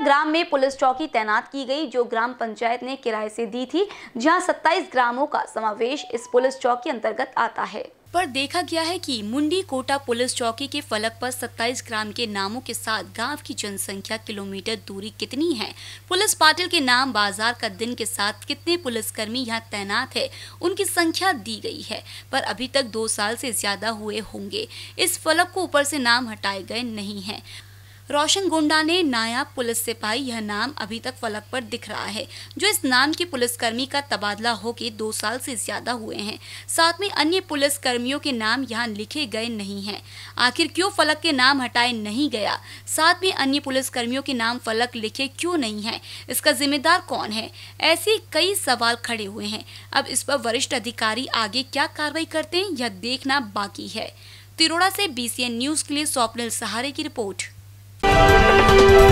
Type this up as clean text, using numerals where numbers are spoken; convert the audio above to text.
ग्राम में पुलिस चौकी तैनात की गई, जो ग्राम पंचायत ने किराए से दी थी, जहां 27 ग्रामों का समावेश इस पुलिस चौकी अंतर्गत आता है। पर देखा गया है कि मुंडी कोटा पुलिस चौकी के फलक पर 27 ग्राम के नामों के साथ गांव की जनसंख्या, किलोमीटर दूरी कितनी है, पुलिस पाटिल के नाम, बाजार का दिन के साथ कितने पुलिसकर्मी यहां तैनात है, उनकी संख्या दी गई है। पर अभी तक 2 साल से ज्यादा हुए होंगे इस फलक को ऊपर से नाम हटाए गए नहीं है। रोशन गुंडा ने नायब पुलिस सिपाही, यह नाम अभी तक फलक पर दिख रहा है, जो इस नाम के पुलिसकर्मी का तबादला होकर 2 साल से ज्यादा हुए हैं। साथ में अन्य पुलिसकर्मियों के नाम यहां लिखे गए नहीं हैं। आखिर क्यों फलक के नाम हटाए नहीं गया? साथ में अन्य पुलिसकर्मियों के नाम फलक लिखे क्यों नहीं है? इसका जिम्मेदार कौन है? ऐसे कई सवाल खड़े हुए हैं। अब इस पर वरिष्ठ अधिकारी आगे क्या कार्रवाई करते हैं, यह देखना बाकी है। तिरोड़ा से BCN न्यूज के लिए स्वप्निल सहारे की रिपोर्ट।